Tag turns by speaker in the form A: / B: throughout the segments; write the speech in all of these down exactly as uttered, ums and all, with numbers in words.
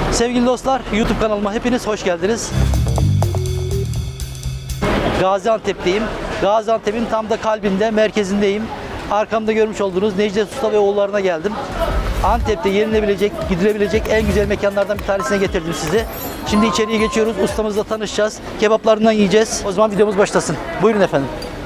A: Sevgili dostlar, YouTube kanalıma hepiniz hoş geldiniz. Gaziantep'teyim. Gaziantep'in tam da kalbinde, merkezindeyim. Arkamda görmüş olduğunuz Necdet Usta ve oğullarına geldim. Antep'te yenilebilecek, gidilebilecek en güzel mekanlardan bir tanesine getirdim sizi. Şimdi içeriye geçiyoruz. Ustamızla tanışacağız. Kebaplarından yiyeceğiz. O zaman videomuz başlasın. Buyurun efendim.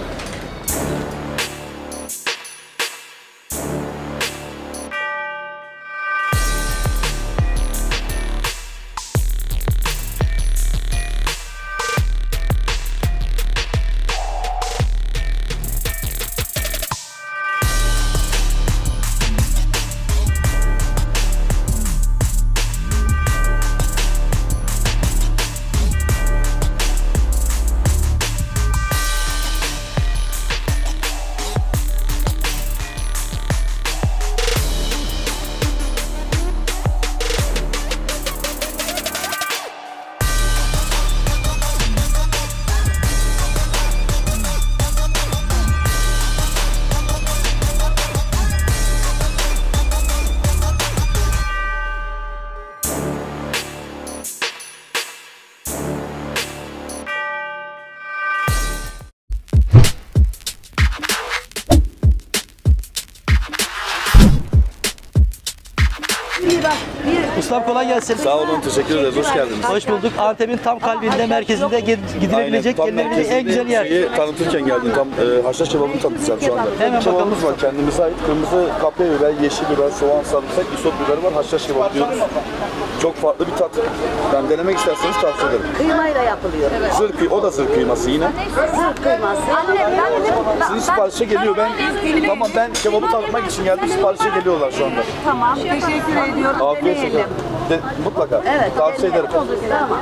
A: Ustam kolay gelsin.
B: Sağ olun, teşekkür ederiz. Hoş geldiniz.
A: Hoş bulduk. Antep'in tam kalbinde, merkezinde gidilebilecek, gelinebilecek en güzel yer.
B: Şeyi tanıtırken geldim. Tam e, haşhaş kebabını tanıtacağım şu anda.
A: Hemen
B: Kebabımız
A: bakalım.
B: var kendimize ait. Kırmızı kapya biber, yeşil biber, soğan, sarımsak, isot biberi var. Haşhaş kebap diyoruz. Çok farklı bir tat. Ben denemek isterseniz tavsiye ederim.
C: Kıymayla yapılıyor. Evet.
B: Zırh kıy, o da zırh kıyması yine.
C: Zırh kıyması.
B: Sizin siparişe geliyor. Ben tamam ben kebabı tanıtmak için geldim. Siparişe geliyorlar şu anda.
C: Tamam. Teşekkür ediyorum.
B: Afiyet olsun.
C: Deneyelim.
B: De, mutlaka.
C: Evet.
B: Tavsiye ederim.
C: Tamam.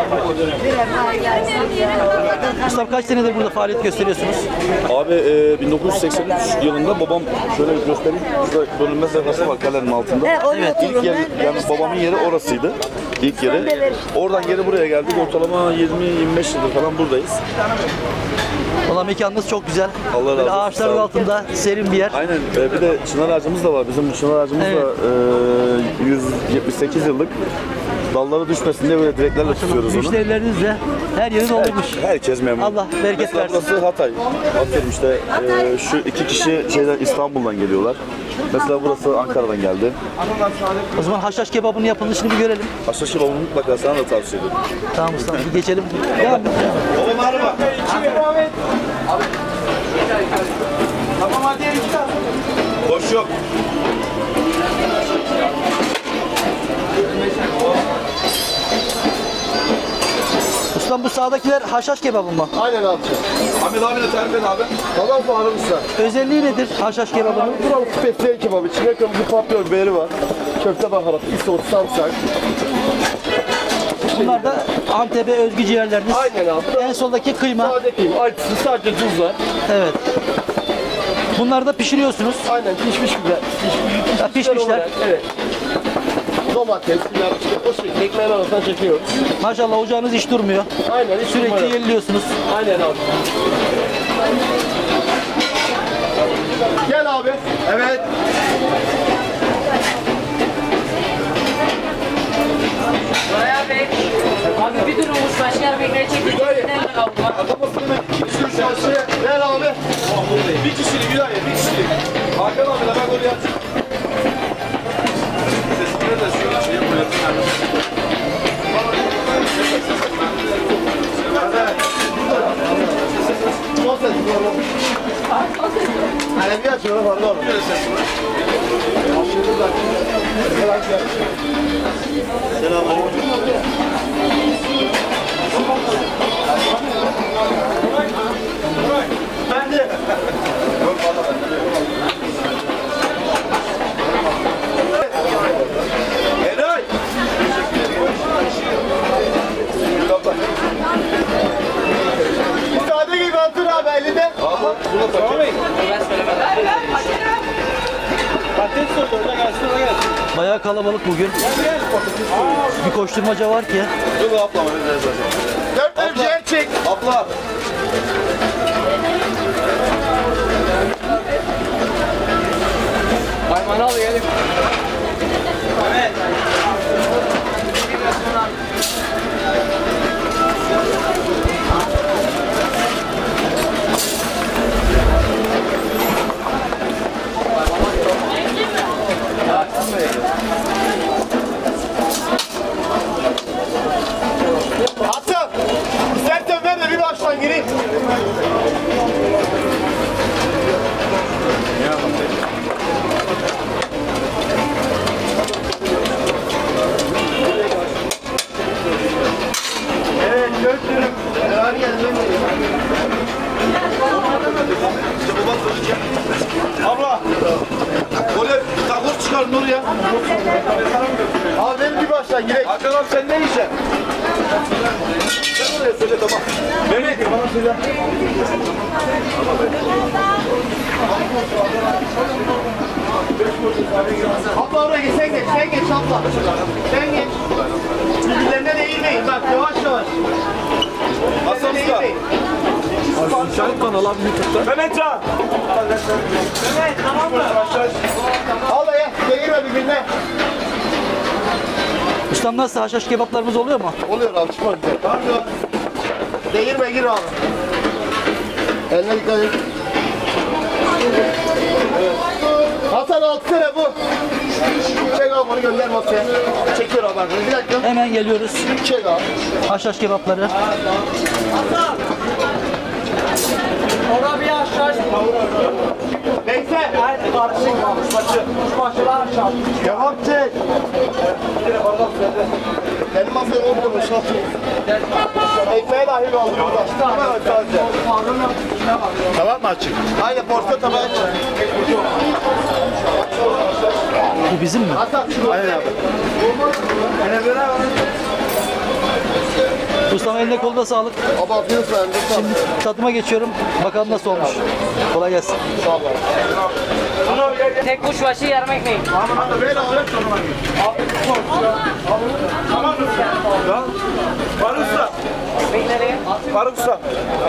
A: Ustam kaç senedir burada faaliyet gösteriyorsunuz?
B: Abi e, bin dokuz yüz seksen üç yılında babam şöyle göstereyim. Burada bölünmez levhası var kalenin altında.
C: Evet, oraya
B: İlk
C: otururum
B: yer,
C: ben.
B: yani babamın yeri orasıydı. İlk yeri. Oradan geri buraya geldik. Ortalama yirmi yirmi beş yıldır falan buradayız.
A: Valla mekanınız çok güzel.
B: Allah razı
A: Böyle
B: olsun,
A: ağaçların
B: sağ olun.
A: altında serin bir yer.
B: Aynen. E, bir de çınar ağacımız da var. Bizim çınar ağacımız
A: Evet.
B: da e, yüz yetmiş sekiz yıllık. Dalları düşmesin diye böyle direklerle tutuyoruz onu.
A: Müşterileriniz de her yeri doldurmuş.
B: Herkes memnun.
A: Allah bereket
B: Mesela
A: versin.
B: burası Hatay. Atıyorum işte e, şu iki kişi şeyden İstanbul'dan geliyorlar. Mesela burası Ankara'dan geldi.
A: O zaman haşhaş kebabının yapılışını bir görelim.
B: Haşhaş kebabını mutlaka sana da tavsiye ederim.
A: Tamam ustam, bir geçelim. Devam et.
B: Oğlum araba. Tamam hadi boş yok.
A: Ustam bu sağdakiler haşhaş kebabı mı?
D: Aynen abi.
B: Ahmet abi de tarif et abi.
D: Tamam Faruk Usta.
A: Özelliği nedir haşhaş kebabının?
D: Buranın spesiyel kebabı. İçinde kırmızı papyon biberi var. Köfte baharatı, isot, sarımsak.
A: Bunlar da Antep'e özgü ciğerleriniz.
D: Aynen abi.
A: En soldaki kıyma.
D: Sade kıyım. Acısı sadece tuz var.
A: Evet. Bunları da pişiriyorsunuz.
D: Aynen pişmiş güzel. Pişmiş,
A: Ha, pişmişler.
D: olarak, evet. Domates, biber, işte o şekilde ekmeğin arasından çekiyoruz.
A: Maşallah ocağınız hiç durmuyor.
D: Aynen. Hiç
A: Sürekli
D: durmadan.
A: yeniliyorsunuz.
D: Aynen abi. Gel abi. Evet.
E: Bayağı Bey. Abi bir durumumuz başka yer bekleye çekildi.
D: Şu şarşı. Gel abi.
B: Bir kişilik Gülay'ya bir kişilik. Hakan abi de ben oraya açayım. Sesini de şöyle şey yapmayalım.
D: Çok ses var. Hani bir açıyorum pardon.
B: Ben de. Eray.
D: Müsaade gibi otur abi elinde.
B: Aha, buna takıyorum.
A: Bayağı kalabalık bugün. Bir koşturmaca var ki.
B: Dur abla.
D: Dört tane ciğer çek.
B: Abla.
E: Ayman abi gelin.
D: Hasan gidelim.
B: Hakan abi sen ne yiyeceksin? Sen oraya söyle tamam. Mehmet bana söyle.
D: Abla oraya geç, sen geç, sen geç abla. Sen geç. Birbirlerine değirmeyin, bak yavaş yavaş.
B: Hasan Usta. Şahit kanalı abi YouTube'da. Mehmetcan. Mehmet tamam mı?
D: Al ya, değirme birbirine.
A: Ustam nasıl? Haşhaş kebaplarımız oluyor mu?
D: Oluyor abi, çıkma güzel. Pardon. Değirme gir abi. Eline dikkat et. Hasan altı sene bu. Çek abi onu gönder masaya. Çekiyor abi arkadaşlar. Bir dakika.
A: Hemen geliyoruz.
D: Çek abi.
A: Haşhaş kebapları.
E: Orada bir aşağı.
D: Bekle. Haydi karışık. Başı. Başlar aşağı. Devam çek. Benim masaya oldu mu? Ekmeğe dahil oldu burada. Evet sadece. Tamam mı açık? Aynen porsiyon tabağı açık.
A: Bu bizim mi?
D: Aynen abi.
A: Ustam eline koluna sağlık.
D: Abi afiyet olsun.
A: Şimdi tadıma geçiyorum. Bakalım nasıl olmuş. Kolay gelsin.
D: Sağ olun.
E: Tek kuşbaşı yarım ekmek.
B: Faruk Usta.
E: Ekmek nereye?
B: Faruk Usta.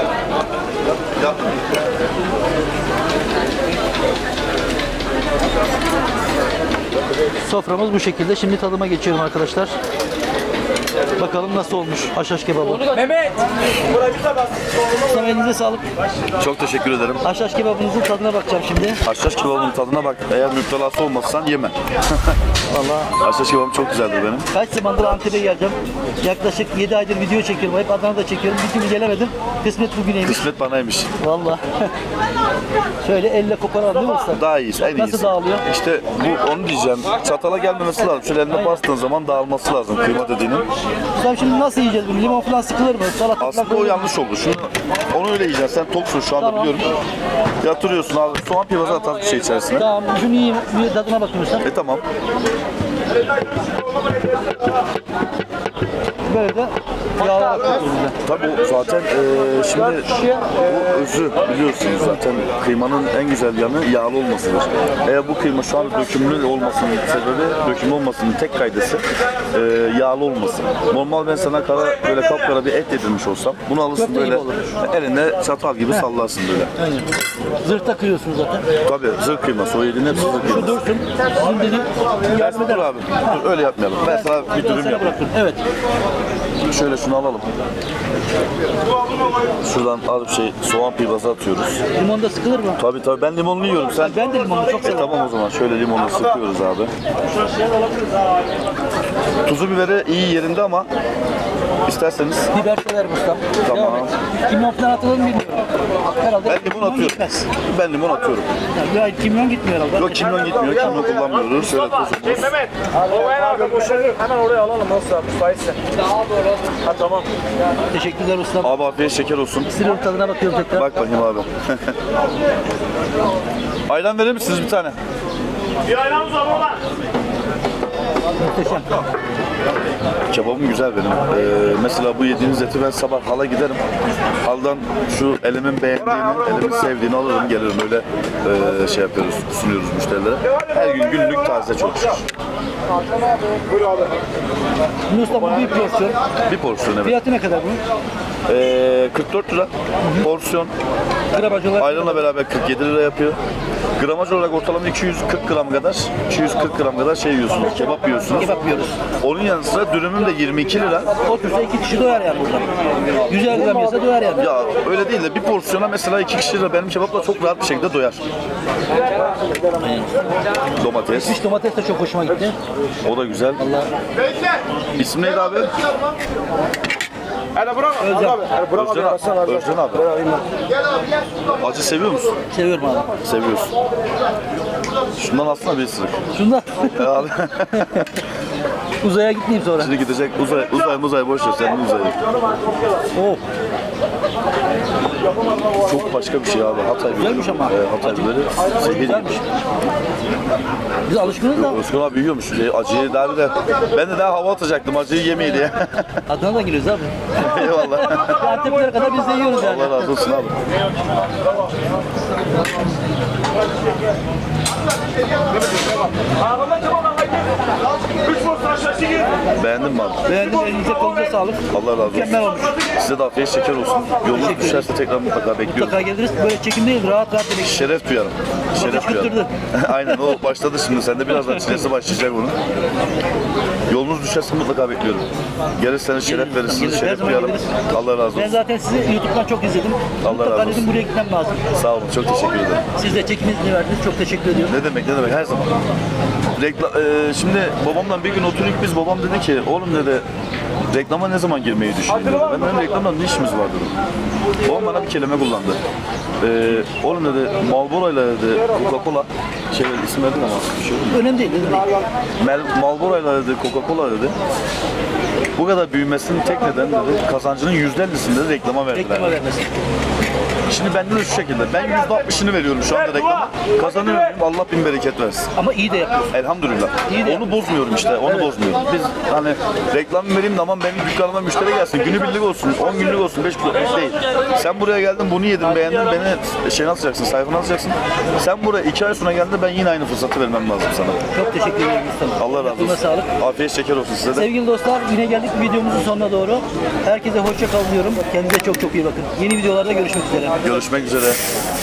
A: Soframız bu şekilde. Şimdi tadıma geçiyorum arkadaşlar. Bakalım nasıl olmuş haşhaş kebabı.
E: Mehmet.
A: Ustam elinize sağlık.
B: Çok teşekkür ederim.
A: Haşhaş kebabınızın tadına bakacağım şimdi.
B: Haşhaş kebabının tadına bak. Eğer müptelası olmazsan yeme.
A: Vallahi
B: Haşhaş kebabım çok güzeldir benim.
A: kaç zamandır Antep'e geleceğim. Yaklaşık yedi aydır video çekiyorum. Hep Adana'da çekiyorum. Bir türlü gelemedim. Kısmet bugüneymiş.
B: Kısmet banaymış.
A: Vallahi. Şöyle elle koparalım değil mi usta?
B: Daha iyisi, en iyisi.
A: Nasıl dağılıyor?
B: İşte bu onu diyeceğim. Çatala gelmemesi lazım. Şöyle eline bastığın zaman dağılması lazım kıyma dediğinin.
A: Ustam şimdi nasıl yiyeceğiz bunu? Limon falan sıkılır mı? Salata
B: Aslında
A: falan
B: o
A: koyulur mu?
B: yanlış oldu. Şunu, onu öyle yiyeceksin. Sen toksun şu anda
A: Tamam.
B: biliyorum. Yatırıyorsun abi. Soğan pivası atar bir şey içerisine.
A: Tamam. Şunu yiyeyim. Bir tadına bakayım ustam.
B: E tamam.
A: Böyle de yağlı atıyoruz bize.
B: Tabii o zaten eee şimdi bu özü biliyorsunuz zaten kıymanın en güzel yanı yağlı olmasıdır. Eğer bu kıyma şu an dökümlü olmasının sebebi, döküm olmasının tek kaydesi eee yağlı olması. Normal ben sana kara böyle kapkara bir et yedirmiş olsam bunu alırsın
A: Köfte
B: böyle
A: gibi olur.
B: elinde çatal gibi sallarsın böyle.
A: Aynen. Zırhta kırıyorsunuz zaten.
B: Tabii zırh kıyması o yediğin hepsi zırh
A: Şu
B: kıyması.
A: dursun. Sizin dediğim yardım
B: Dur
A: eder.
B: abi dur, öyle yapmayalım. Ben sana bir dürüm
A: Sana
B: yapayım.
A: bırakın. Evet.
B: Şöyle şunu alalım. Şuradan alıp şey soğan pivası atıyoruz.
A: Limon da sıkılır mı?
B: Tabii tabii ben limonlu yiyorum. Sen
A: Ben de limonu çok
B: E,
A: severim.
B: tamam o zaman şöyle limonu sıkıyoruz abi. Tuzu biberi iyi yerinde ama isterseniz
A: Biber severim ustam.
B: Tamam.
A: Devam et. Kimyon falan atılır mı bilmiyorum. Herhalde
B: ben limon atıyorum.
A: gitmez.
B: Ben limon atıyorum.
A: Ya, ya, kimyon gitmiyor herhalde.
B: Yok kimyon gitmiyor. Kimyon kullanmıyoruz. Şöyle tuzumuz.
D: Mehmet. O en arka boşalır. Hemen oraya alalım nasıl abi? Müsaitse. Ha tamam.
A: Teşekkürler ustam.
B: Abi afiyet şeker olsun.
A: Sırrın tadına bakıyorum tekrar.
B: Bak bakayım abi. Ayran verir misiniz bir tane?
D: Bir ayranımız var orada.
A: Muhteşem.
B: Kebabım güzel benim. Ee, mesela bu yediğiniz eti ben sabah hala giderim. Haldan şu elimin beğendiğini, elimin sevdiğini alırım gelirim öyle e, şey yapıyoruz, sunuyoruz müşterilere. Her gün günlük taze çok şükür.
A: Şimdi ustam bu bir porsiyon.
B: Bir porsiyon evet.
A: Fiyatı ne kadar bunun?
B: Ee, kırk dört lira porsiyon.
A: Gramaj olarak.
B: Ayranla beraber kırk yedi lira yapıyor. Gramaj olarak ortalama iki yüz kırk gram kadar, iki yüz kırk gram kadar şey yiyorsunuz, kebap yiyorsunuz.
A: Kebap yiyoruz.
B: Onun yanı sıra dürümüm de yirmi iki lira.
A: Otursa iki kişi doyar yani burada. yüz elli gram yese doyar yani.
B: Ya öyle değil de bir porsiyona mesela iki kişi de benim kebapla çok rahat bir şekilde doyar. Domates,
A: Hiç domates de çok hoşuma gitti.
B: o da güzel. İsim neydi abi?
D: Hadi bırak.
A: Özlem.
B: Özcan abi. Özcan abi. Acı seviyor musun?
A: Seviyorum abi.
B: Seviyorsun. Şundan aslında bir ısırık.
A: Şundan
B: Ya abi.
A: uzaya gitmeyeyim sonra.
B: Şimdi gidecek uzay, uzay muzay boş ver sen uzay.
A: Oh.
B: çok başka bir şey abi. Hatay biberi.
A: Güzelmiş ama.
B: E, Hatay biberi. Zehir
A: Güzelmiş.
B: gibi.
A: Biz alışkınız da
B: Özgür abi yiyormuş. E, acıyı daha bir de. Ben de daha hava atacaktım acıyı yemeye diye.
A: Adana'dan geliyoruz abi.
B: Eyvallah.
A: Antep'lere kadar biz de yiyoruz yani.
B: Allah razı olsun abi. Beğendin mi abi?
A: Beğendim, elinize kolunuza sağlık.
B: Allah razı olsun.
A: Mükemmel olmuş.
B: Size de afiyet şeker olsun. Yolunuz düşerse tekrar mutlaka bekliyorum.
A: Mutlaka geliriz. Böyle çekim değil, rahat rahat demek.
B: Şeref duyarım. Şeref duyarım.
A: kıstırdı.
B: Aynen o başladı şimdi. Sende birazdan çilesi başlayacak bunun. Yolunuz düşerse mutlaka bekliyorum. Gelirseniz şeref verirsiniz.
A: Geliriz, her
B: Şeref
A: zaman
B: duyarım.
A: geliriz.
B: Allah razı
A: Ben
B: olsun.
A: zaten sizi YouTube'dan çok izledim.
B: Allah
A: Mutlaka
B: razı
A: dedim
B: olsun.
A: buraya gitmem lazım.
B: Sağ olun. Çok teşekkür ederim.
A: Siz de çekim izni verdiniz. Çok teşekkür ediyorum.
B: Ne demek ne demek her zaman. Rekla, e, şimdi babamla bir gün oturduk biz, babam dedi ki oğlum dedi reklama ne zaman girmeyi düşünüyorsun dedi. Ben dedim reklamda ne işimiz var dedim. Babam bana bir kelime kullandı. E, oğlum dedi Marlboro ile dedi Coca-Cola şey isim verdim ama bir şey oldu.
A: Önemli değil. Önemli değil.
B: Mel- Marlboro ile dedi Coca-Cola dedi. Bu kadar büyümesinin tek nedeni dedi kazancının yüzde ellisini de reklama verdiler.
A: Reklama vermesin.
B: Şimdi bende de şu şekilde ben yüzde altmışını veriyorum şu anda reklama. Kazanıyorum Allah bin bereket versin.
A: Ama iyi de yapıyorsun.
B: Elhamdülillah.
A: İyi de
B: Onu bozmuyorum işte, onu bozmuyorum. Biz hani reklam vereyim de aman benim dükkanıma müşteri gelsin, günübirlik olsun, on günlük olsun, beş günlük değil. Sen buraya geldin, bunu yedin, beğendin, beni şey alacaksın, sayfanı alacaksın. Sen buraya iki ay sonra geldin, ben yine aynı fırsatı vermem lazım sana.
A: Çok teşekkür ederim Mustafa.
B: Allah razı
A: Aklına
B: olsun.
A: sağlık.
B: Afiyet şeker olsun size de.
A: Sevgili dostlar yine geldik videomuzun sonuna doğru. Herkese hoşça kalın diyorum. Kendinize çok çok iyi bakın. Yeni videolarda görüşmek üzere.
B: Görüşmek üzere.